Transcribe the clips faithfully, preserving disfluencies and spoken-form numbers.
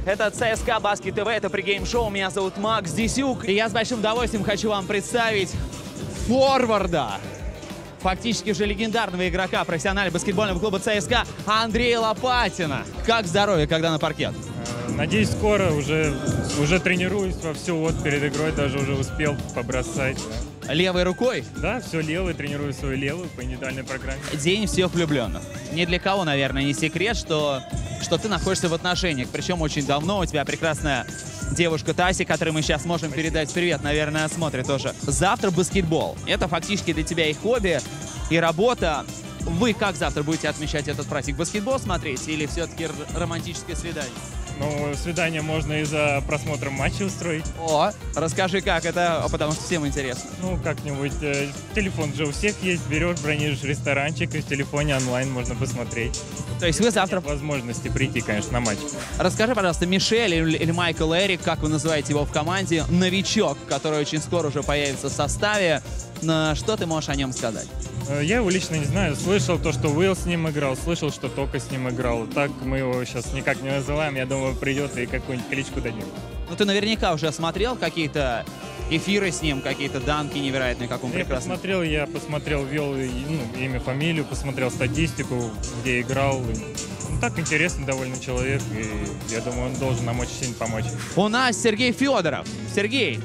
Это ЦСКА Баскет ТВ, это пригейм-шоу. Меня зовут Макс Дисюк. И я с большим удовольствием хочу вам представить форварда, фактически уже легендарного игрока профессионального баскетбольного клуба ЦСКА Андрея Лопатина. Как здоровье, когда на паркет? Надеюсь, скоро. Уже, уже тренируюсь вовсю. Вот перед игрой даже уже успел побросать. Да. Левой рукой? Да, все левой. Тренирую свою левую по индивидуальной программе. День всех влюбленных. Ни для кого, наверное, не секрет, что, что ты находишься в отношениях. Причем очень давно. У тебя прекрасная девушка Тася, которой мы сейчас можем передать привет, наверное, смотрит тоже. Завтра баскетбол. Это фактически для тебя и хобби, и работа. Вы как завтра будете отмечать этот праздник? Баскетбол смотреть или все-таки романтическое свидание? Ну, свидание можно и за просмотром матча устроить. О, расскажи, как это, потому что всем интересно. Ну, как-нибудь. Э, телефон же у всех есть. Берешь, бронируешь ресторанчик, и в телефоне онлайн можно посмотреть. То есть вы завтра... Нет возможности прийти, конечно, на матч. Расскажи, пожалуйста, Мишель или, или Майкл Эрик, как вы называете его в команде, новичок, который очень скоро уже появится в составе. Что ты можешь о нем сказать? Я его лично не знаю. Слышал то, что Уилл с ним играл, слышал, что Тока с ним играл. Так мы его сейчас никак не называем. Я думаю, придет и какую-нибудь кличку дадим. Ну, ты наверняка уже смотрел какие-то эфиры с ним, какие-то данки невероятные, как он я прекрасно. Я посмотрел, я посмотрел, ввел ну, имя, фамилию, посмотрел статистику, где играл. Ну, так интересный довольно человек, и я думаю, он должен нам очень сильно помочь. У нас Сергей Федоров. Сергей,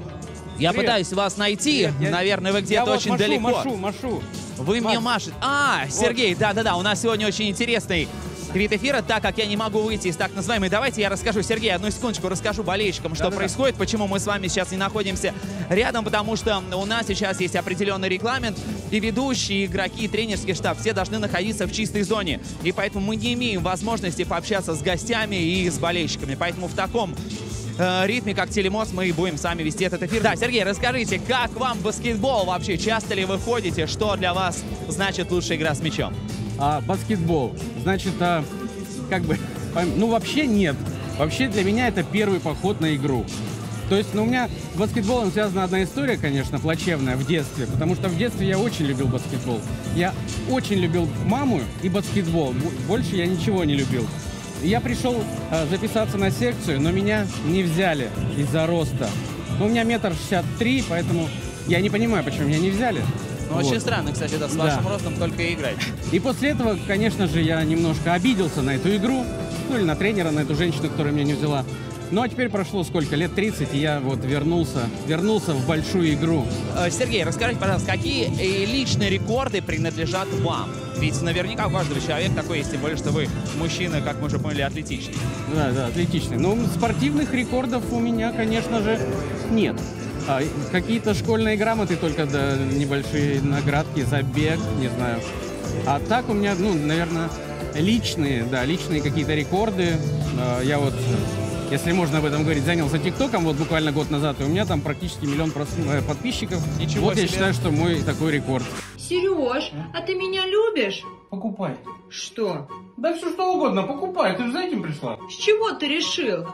я Привет. пытаюсь вас найти. Привет, Наверное, вы где-то очень вот машу, далеко. Машу, машу. Вы Маш. мне машете. А, Сергей, да-да-да, вот. У нас сегодня очень интересный вид эфира, так как я не могу выйти из так называемой. Давайте я расскажу, Сергей, одну секундочку расскажу болельщикам, что да, происходит, да. почему мы с вами сейчас не находимся рядом, потому что у нас сейчас есть определенный регламент, и ведущие, игроки, тренерский штаб, все должны находиться в чистой зоне, и поэтому мы не имеем возможности пообщаться с гостями и с болельщиками, поэтому в таком э, ритме, как телемост, мы будем сами вести этот эфир. Да, Сергей, расскажите, как вам баскетбол вообще? Часто ли вы ходите? Что для вас значит лучшая игра с мячом? А, баскетбол. Значит, а, как бы, ну вообще нет. Вообще для меня это первый поход на игру. То есть, ну, у меня с баскетболом связана одна история, конечно, плачевная в детстве, потому что в детстве я очень любил баскетбол. Я очень любил маму и баскетбол. Больше я ничего не любил. Я пришел а, записаться на секцию, но меня не взяли из-за роста. Ну, у меня метр шестьдесят три, поэтому я не понимаю, почему меня не взяли. Ну, вот. Очень странно, кстати, да, с вашим да. ростом только и играть. И после этого, конечно же, я немножко обиделся на эту игру, ну или на тренера, на эту женщину, которая меня не взяла. Ну, а теперь прошло сколько? Лет тридцать, и я вот вернулся, вернулся в большую игру. Сергей, расскажите, пожалуйста, какие личные рекорды принадлежат вам? Ведь наверняка у каждого человека такой есть, тем более, что вы мужчина, как мы уже поняли, атлетичный. Да, да, атлетичный. Но спортивных рекордов у меня, конечно же, нет. А, какие-то школьные грамоты только, да, небольшие наградки, забег, не знаю. А так у меня, ну, наверное, личные, да, личные какие-то рекорды. А, я вот, если можно об этом говорить, занялся ТикТоком вот буквально год назад, и у меня там практически миллион подписчиков. Ничего вот себе. Я считаю, что мой такой рекорд. Сереж, а ты меня любишь? Покупай. Что? Да все что угодно, покупай. Ты же за этим пришла. С чего ты решил?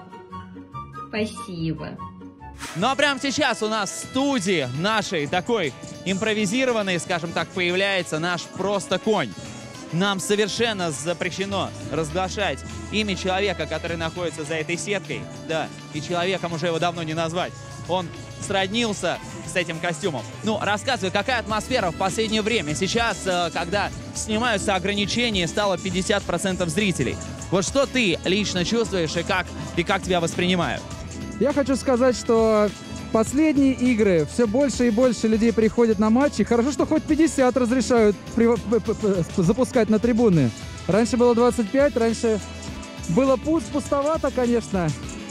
Спасибо. Ну а прямо сейчас у нас в студии нашей такой импровизированной, скажем так, появляется наш просто конь. Нам совершенно запрещено разглашать имя человека, который находится за этой сеткой. Да, и человеком уже его давно не назвать. Он сроднился с этим костюмом. Ну, рассказывай, какая атмосфера в последнее время? Сейчас, когда снимаются ограничения, стало пятьдесят процентов зрителей. Вот что ты лично чувствуешь и как, и как тебя воспринимают? Я хочу сказать, что последние игры все больше и больше людей приходят на матчи. Хорошо, что хоть пятьдесят разрешают запускать на трибуны. Раньше было двадцать пять, раньше было пустовато, конечно.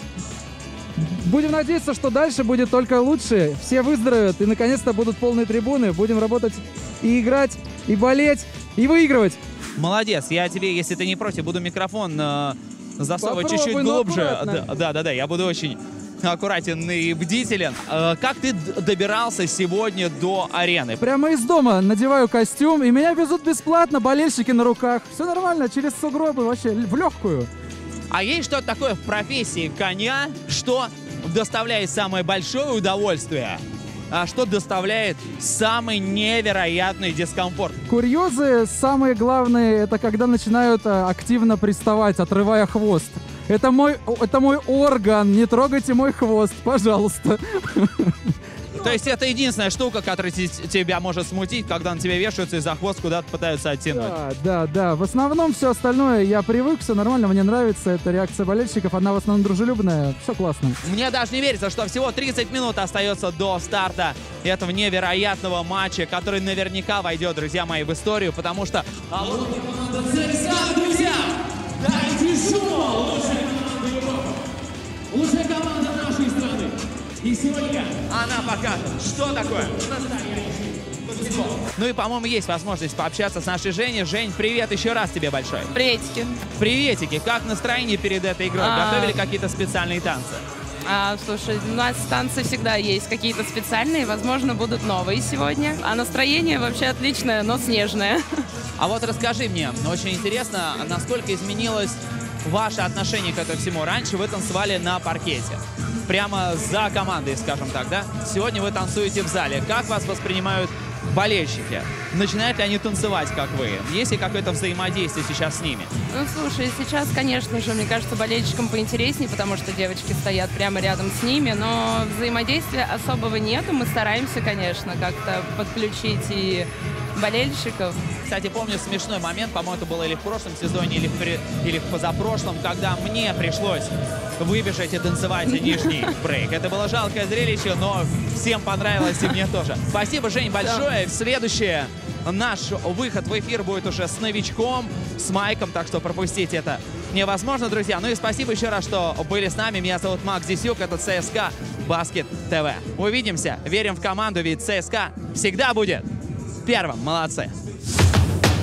Будем надеяться, что дальше будет только лучше. Все выздоровеют и наконец-то будут полные трибуны. Будем работать и играть, и болеть, и выигрывать. Молодец. Я тебе, если ты не против, буду микрофон э, засовывать чуть-чуть глубже. Да-да-да, я буду очень аккуратен и бдителен. Э, как ты добирался сегодня до арены? Прямо из дома надеваю костюм, и меня везут бесплатно, болельщики на руках. Все нормально, через сугробы вообще в легкую. А есть что-то такое в профессии коня, что доставляет самое большое удовольствие, а что доставляет самый невероятный дискомфорт? Курьезы самые главные, это когда начинают активно приставать, отрывая хвост. Это мой, это мой орган, не трогайте мой хвост, пожалуйста. То есть это единственная штука, которая те- тебя может смутить, когда на тебя вешаются и за хвост куда-то пытаются оттянуть. Да, да, да. В основном все остальное я привык, все нормально, мне нравится. Это реакция болельщиков, она в основном дружелюбная, все классно. Мне даже не верится, что всего тридцать минут остается до старта этого невероятного матча, который наверняка войдет, друзья мои, в историю, потому что... А вот и команда ЦСКА, друзья! Дайте шум! Лучшая команда Европы! Лучшая команда нашей страны! И сегодня она покажет, что такое настоящий баскетбол. Ну и, по-моему, есть возможность пообщаться с нашей Женей. Жень, привет еще раз тебе большой. Приветики. Приветики. Как настроение перед этой игрой? А. Готовили какие-то специальные танцы? А, слушай, у нас танцы всегда есть какие-то специальные, возможно, будут новые сегодня. А настроение вообще отличное, но снежное. А вот расскажи мне, очень интересно, насколько изменилось ваше отношение к этому всему. Раньше вы танцевали на паркете, прямо за командой, скажем так, да? Сегодня вы танцуете в зале. Как вас воспринимают болельщики? Начинают ли они танцевать, как вы? Есть ли какое-то взаимодействие сейчас с ними? Ну, слушай, сейчас, конечно же, мне кажется, болельщикам поинтереснее, потому что девочки стоят прямо рядом с ними, но взаимодействия особого нету. Мы стараемся, конечно, как-то подключить и болельщиков. Кстати, помню смешной момент, по-моему, это было или в прошлом сезоне, или в, при- или в позапрошлом, когда мне пришлось выбежать и танцевать нижний брейк. Это было жалкое зрелище, но всем понравилось, и мне тоже. Спасибо, Жень, большое. Следующее, наш выход в эфир будет уже с новичком, с Майком, так что пропустить это невозможно, друзья. Ну и спасибо еще раз, что были с нами. Меня зовут Макс Зисюк, это ЦСКА Баскет ТВ. Увидимся, верим в команду, ведь ЦСКА всегда будет первым. Молодцы.